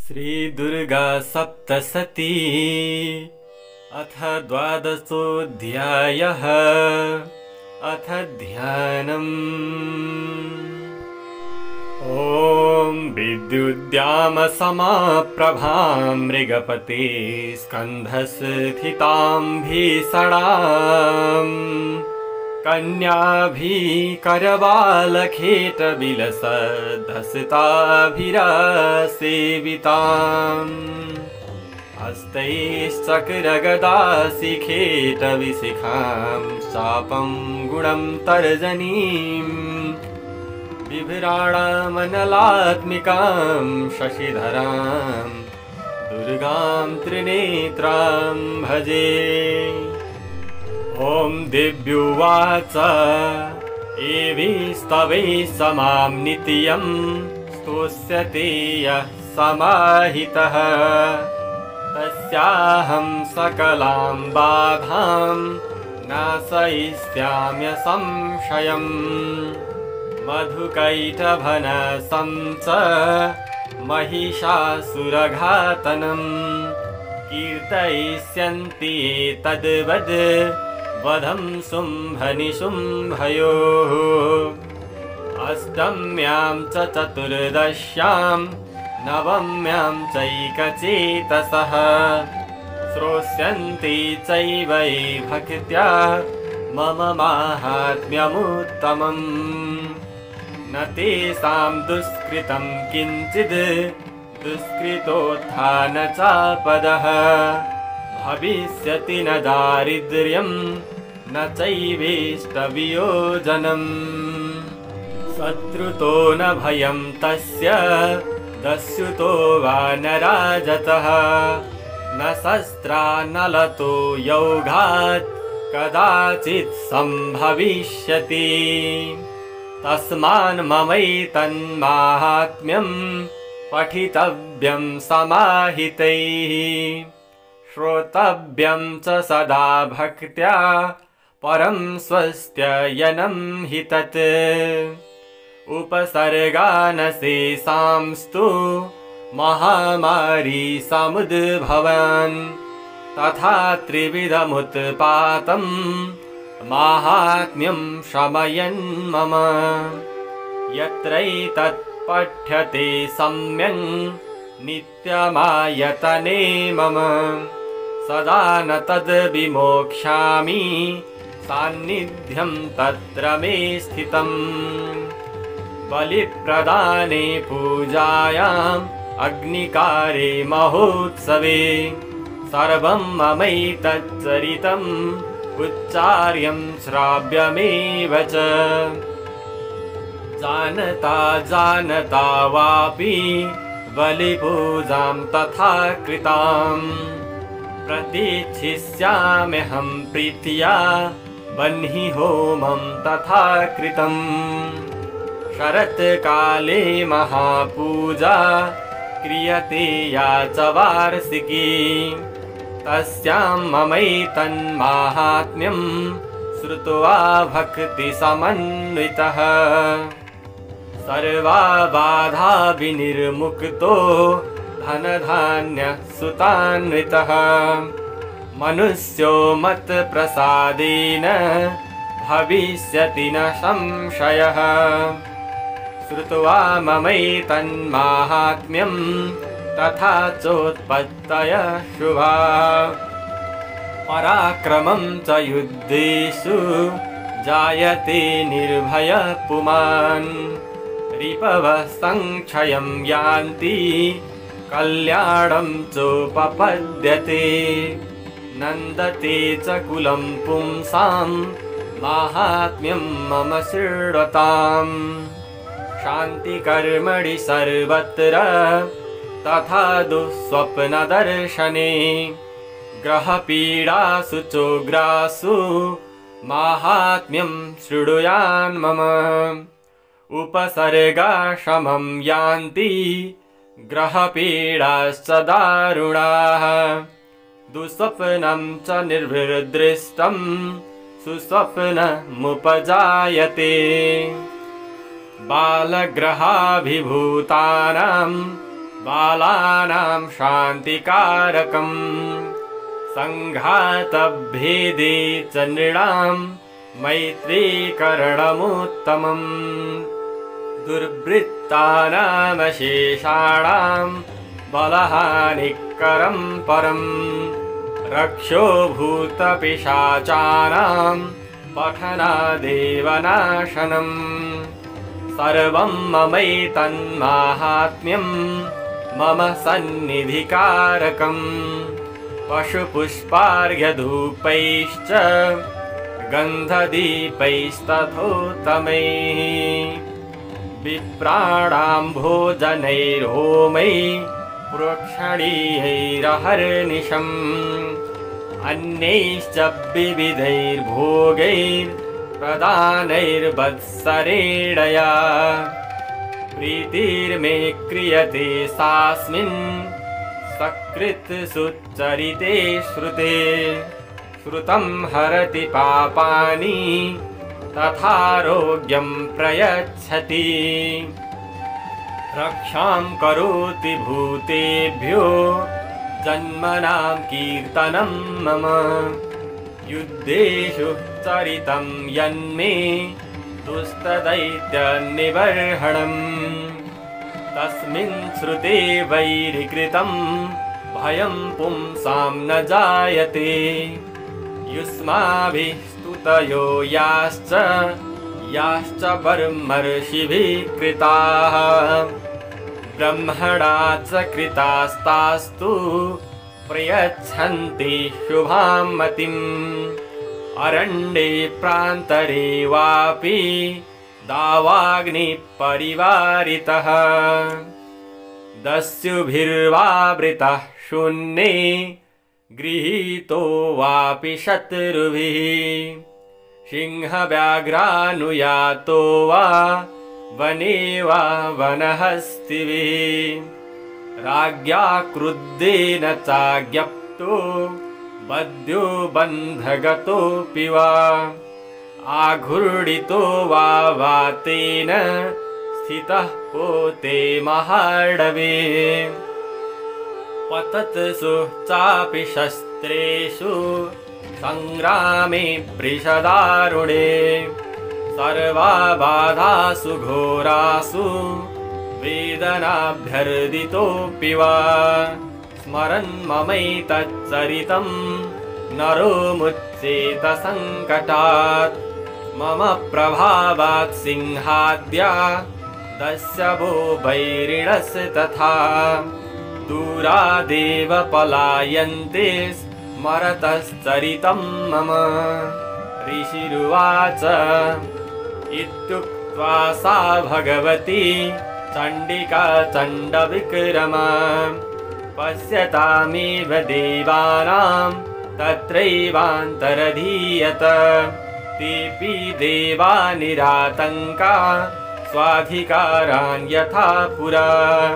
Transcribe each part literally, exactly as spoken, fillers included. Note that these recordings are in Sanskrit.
श्री दुर्गा सप्तशती अथ द्वादशोऽध्यायः। अथ ध्यानम्। ॐ विद्युद्यामसमाप्रभां मृगपते स्कन्धस्थितां भीषणाम् कन्याभिकरबालखेटविलसद्धसिताभिरासेविताम् हस्तैश्चक्रगदाशिखेटविशिखां चापं गुणं तर्जनीम् बिभ्राणामनलात्मिकां शशिधरां दुर्गां त्रिनेत्रां भजे। ॐ दिव्युवाच एभिस्तवै समां नित्यं स्तोष्यते यः समाहितः तस्याहं सकलां बाधां नाशयिष्याम्यसंशयम्। मधुकैटभनसं च महिषासुरघातनं कीर्तयिष्यन्ति तद्वद् वधं शुम्भनिशुम्भयोः। अष्टम्यां च चतुर्दश्यां नवम्यां चैकचेतसः श्रोष्यन्ति चैव ये भक्त्या मम माहात्म्यमुत्तमम्। न तेषां दुष्कृतं किञ्चिद् दुष्कृतोत्थानचापदः भविष्यति न दारिद्र्यं न चैवेष्टवियोजनम्। शत्रुतो न भयं तस्य दस्युतो वा न राजतः न शस्त्रा न लतो यौघात् कदाचित् सम्भविष्यति। तस्मान् ममैतन्माहात्म्यं पठितव्यं समाहितैः श्रोतव्यं च सदा भक्त्या परं स्वस्त्ययनं हि तत्। उपसर्गानशेषांस्तु महामारी समुद्भवन् तथा त्रिविधमुत्पातं माहात्म्यं शमयन् मम। यत्रैतत् पठ्यते सम्यक् नित्यमायतने मम सदा न तद् विमोक्ष्यामि सान्निध्यं तत्र मे स्थितम्। बलिप्रदाने पूजायाम् अग्निकारे महोत्सवे सर्वं ममैतच्चरितम् उच्चार्यं श्राव्यमेव च। जानता जानता वापि बलिपूजां तथा कृतां प्रतीक्षिष्याम्यहं प्रीत्या बह्नि होमं तथा कृतम्। शरत्काले महापूजा क्रियते या च वार्षिकी तस्यां ममैतन्माहात्म्यं श्रुत्वा भक्तिसमन्वितः सर्वा बाधा विनिर्मुक्तो धनधान्यसुतान्वितः मनुष्यो मत्प्रसादेन भविष्यति न संशयः। श्रुत्वा ममैतन्माहात्म्यं तथा चोत्पत्तयः शुभा पराक्रमं च युद्धेषु जायते निर्भयः पुमान् रिपवः संक्षयं यान्ति कल्याणं चोपपद्यते। नन्दते च कुलं पुंसां माहात्म्यं मम शृण्वताम् शान्तिकर्मणि सर्वत्र तथा दुःस्वप्नदर्शने ग्रहपीडासु चोग्रासु माहात्म्यं शृणुयान् मम। उपसर्गाशमं यान्ति ग्रहपीडाश्च दारुणाः दुःस्वप्नं च निर्विदृष्टं सुस्वप्नमुपजायते। बालग्रहाभिभूतानां बालानां शान्तिकारकम् सङ्घातभेदे च नृणां मैत्रीकरणमुत्तमम् दुर्वृत्तानामशेषाणां बलहानिकरं परम् रक्षो भूतपिशाचानां पठनादेव नाशनम् सर्वं ममैतन्माहात्म्यं मम सन्निधिकारकम् पशुपुष्पार्घ्यधूपैश्च गन्धदीपैस्तथोत्तमैः विप्राणां भोजनैर्होमैः प्रोक्षणीयैरहर्निशम् अन्यैश्च विविधैर्भोगैर्प्रदानैर्वत्सरेणया प्रीतिर्मे क्रियते सास्मिन् सकृत्सुचरिते श्रुते श्रुतं हरति पापानि तथारोग्यं प्रयच्छति रक्षां करोति भूतेभ्यो जन्मनां कीर्तनं मम युद्धेषु चरितं यन्मे दुष्टदैत्यनिबर्हणम् तस्मिन् श्रुते वैरिकृतं भयं पुंसां न जायते युष्माभिः स्तुतयो याश्च याश्च वर्मर्षिभिः कृताः ब्रह्मणा च कृतास्तास्तु प्रयच्छन्ति शुभां मतिम् अरण्ये प्रान्तरे वापि दावाग्निपरिवारितः दस्युभिर्वावृतः शून्ये गृहीतो वापि शत्रुभिः सिंहव्याघ्रानुयातो वा वने वा वनहस्तिभिः राज्ञा क्रुद्धेन चाज्ञप्तो बद्ध्यो बन्धगतोऽपि वा आघूर्णितो वा वातेन स्थितः पोते महार्णवे पतत्सु चापि शस्त्रेषु संग्रामे वृषदारुणे सर्वा बाधासु घोरासु वेदनाभ्यर्दितोऽपि वा स्मरन् ममैतच्चरितं नरो मुच्येत सङ्कटात् मम प्रभावात् सिंहाद्या दस्यवो वैरिणस्तथा दूरादेव पलायन्ते स्मरतश्चरितं मम ऋषिरुवाच इत्युक्त्वा सा भगवती चण्डिका चण्डविक्रमा पश्यतामेव देवानां तत्रैवान्तरधीयत तेऽपि देवा निरातङ्का स्वाधिकारान् यथा पुरा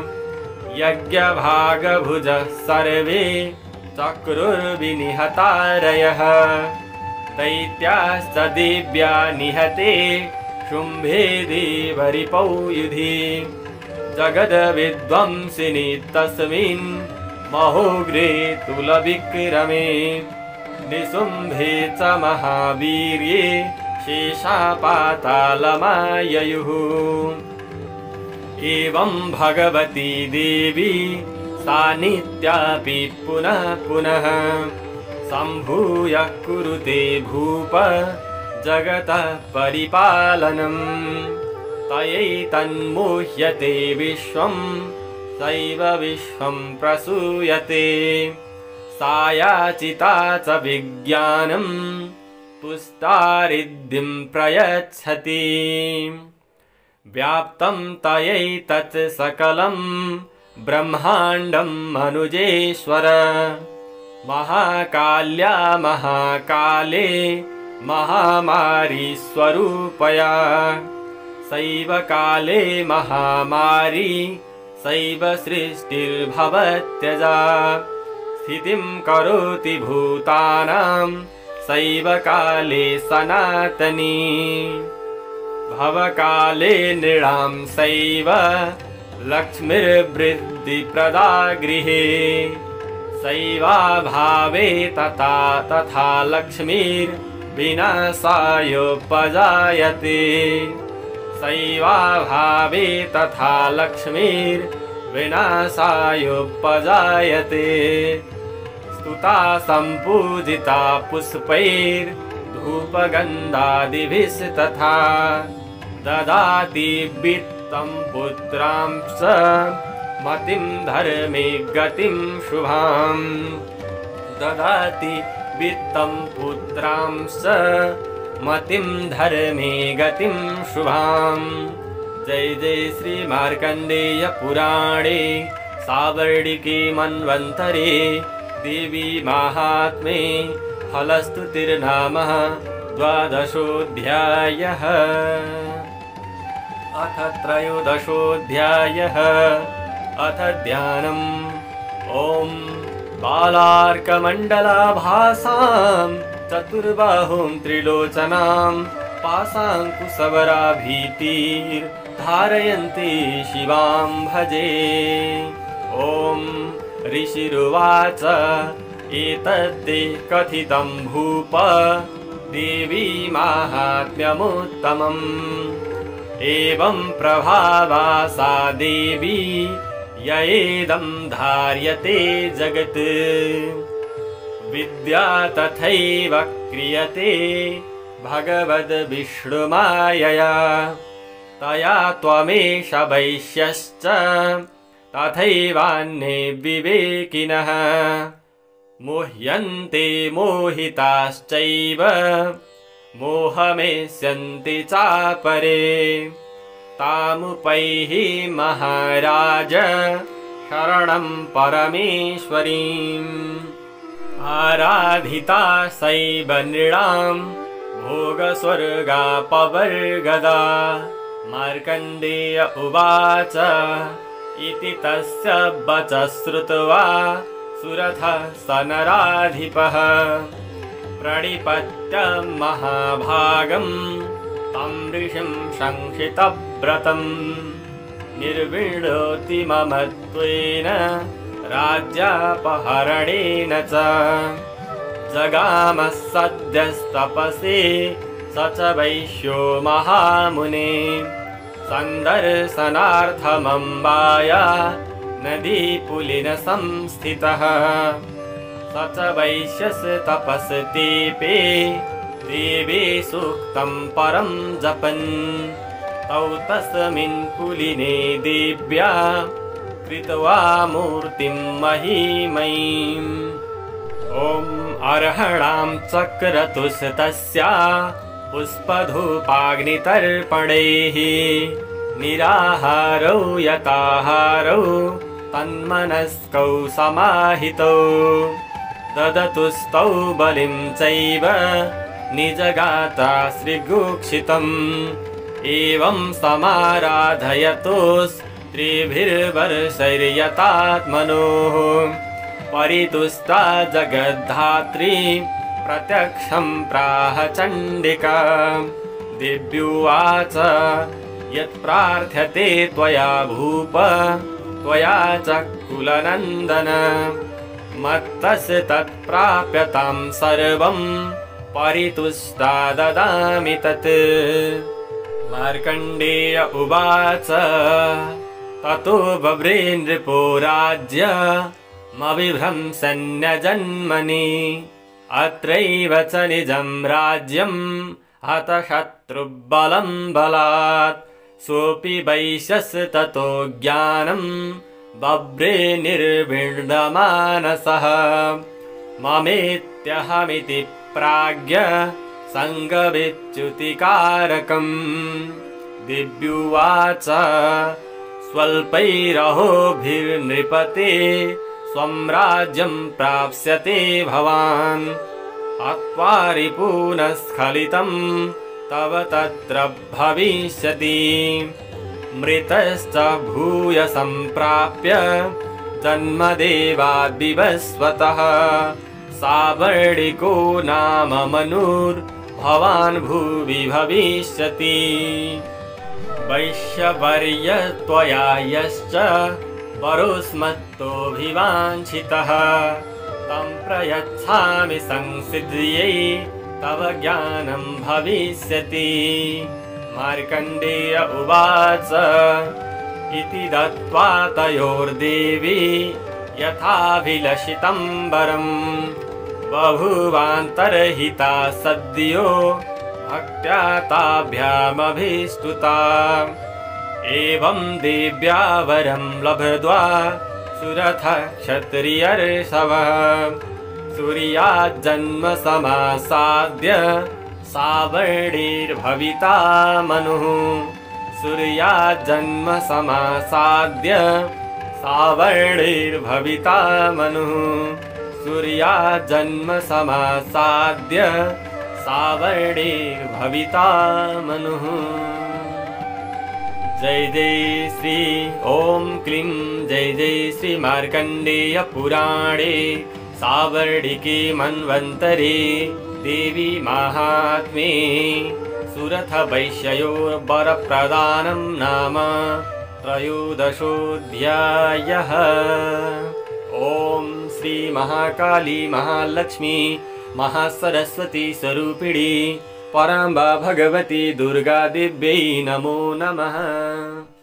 यज्ञभागभुजः सर्वे चक्रुर्विनिहतारयः दैत्याश्च दिव्या निहते शुम्भे देवरिपौ युधि जगद्विध्वंसिनि तस्मिन् महोग्रे तुलविक्रमे निशुम्भे च महावीर्ये शेषापातालमाययुः एवं भगवती देवी सा नित्यापि पुनः पुनः सम्भूय कुरुते भूप जगतः परिपालनम् तयैतन्मुह्यते विश्वं सैव विश्वं प्रसूयते सा याचिता च विज्ञानं तुष्टारिद्धिं प्रयच्छति व्याप्तं तयैतत् सकलं ब्रह्माण्डं मनुजेश्वर महाकाल्या महाकाले महामारी स्वरूपया सैव काले महामारी सैव सृष्टिर्भवत्यजा स्थितिं करोति भूतानां सैव काले सनातनी भवकाले नृणां सैव लक्ष्मीर्वृद्धिप्रदा गृहे सैवाभावे तथा तथा लक्ष्मीर्विनाशायोपजायते सैवाभावे तथा लक्ष्मीर्विनाशायोपजायते स्तुता सम्पूजिता पुष्पैर्धूपगन्धादिभिस्तथा ददाति वित्तं पुत्रांश मतिं धर्मे गतिं शुभां ददाति वित्तं पुत्रांश मतिं धर्मे गतिं शुभां। जय जय श्री मार्कंडेय पुराणे सावर्णिके मन्वन्तरे देवी माहात्म्ये फलस्तुतिर्नामः द्वादशोऽध्यायः। अथ त्रयोदशोऽध्यायः। अथ ध्यानम्। ॐ बालार्कमण्डलाभासां चतुर्बाहुं त्रिलोचनां पाशाङ्कुशवराभीतिर्धारयन्ती शिवां भजे। ॐ ऋषिरुवाच एतद्दे कथितं भूप देवी माहात्म्यमुत्तमम् एवं प्रभावा सा देवी ययेदं धार्यते जगत् विद्या तथैव क्रियते भगवद्विष्णुमायया तया त्वमेष वैश्यश्च तथैवान्ये विवेकिनः मुह्यन्ते मोहिताश्चैव मोहमेष्यन्ति चापरे तामुपैहि महाराज शरणं परमेश्वरीम् आराधिता सैव नृणां भोगस्वर्गापवर्गदा। मार्कण्डेय उवाच इति तस्य वचः श्रुत्वा सुरथः स नराधिपः प्रणिपत्य महाभागं तं ऋषिं संशितव्रतं निर्विणोति ममत्वेन राज्यापहरणेन च जगामः सद्यस्तपसे स च वैश्यो महामुने सन्दर्शनार्थमम्बाया नदीपुलिन संस्थितः स च वैश्यस् तपस्तीपे देवे सूक्तं परं जपन् तौ तस्मिन् पुलिने देव्या कृत्वा मूर्तिं महीमयीम्। ॐ अर्हणां चक्रतुस्तस्या पुष्पधूपाग्नितर्पणैः निराहारौ यताहारौ तन्मनस्कौ समाहितौ ददतुस्तौ बलिं चैव निजगाता श्रीगुक्षितम् एवं समाराधयतोस्त्रिभिर्वर्षैर्यतात्मनोः परितुष्टा जगद्धात्री प्रत्यक्षं प्राह चण्डिका दिव्युवाच यत्प्रार्थ्यते त्वया भूप त्वया च कुलनन्दन मत्तस्य तत्प्राप्यतां सर्वं परितुष्टा ददामि तत्। मार्कण्डेय उवाच ततो बभ्रे नृपो राज्यमभिभ्रंशन्यजन्मनि अत्रैव च निजं राज्यं हतशत्रुबलं बलात् सोऽपि वैश्यस् ततो ज्ञानं बभ्रे निर्विण्णमानसः ममेत्यहमिति प्राज्ञ सङ्गविच्युतिकारकम् दिव्युवाच स्वल्पैरहोभिर्नृपते स्वं राज्यं प्राप्स्यते भवान् अक्वारिपूनस्खलितं तव तत्र भविष्यति मृतश्च भूय सम्प्राप्य जन्मदेवाद्विवस्वतः सावर्णिको नाम मनुर्भवान् भुवि भविष्यति। वैश्यवर्य त्वया यश्च वरोस्मत्तोऽभिवाञ्छितः तं प्रयच्छामि संसिद्ध्यै तव ज्ञानं भविष्यति। मार्कण्डेय उवाच इति दत्त्वा तयोर्देवी यथाभिलषितं वरम् बभूवान्तर्हिता सद्यो भक्त्या ताभ्यामभिस्तुता। एवं देव्या वरं लब्ध्वा सुरथ क्षत्रियर्षभः सूर्याज्जन्म समासाद्य सावर्णिर्भविता मनुः। सूर्याज्जन्म समासाद्य सावर्णिर्भविता मनुः। सूर्याज्जन्म समासाद्य सावर्णिर्भविता मनुः। जय जय श्री ओम क्लीं जय जय श्री मार्कण्डेय पुराणे सावर्णिके मन्वन्तरे देवी माहात्म्ये सुरथ वैश्ययोर्वरप्रदानं नाम त्रयोदशोऽध्यायः। ओम श्री महाकाली महालक्ष्मी महासरस्वती स्वरूपिणी पराम्बा भगवती दुर्गा देव्यै नमो नमः।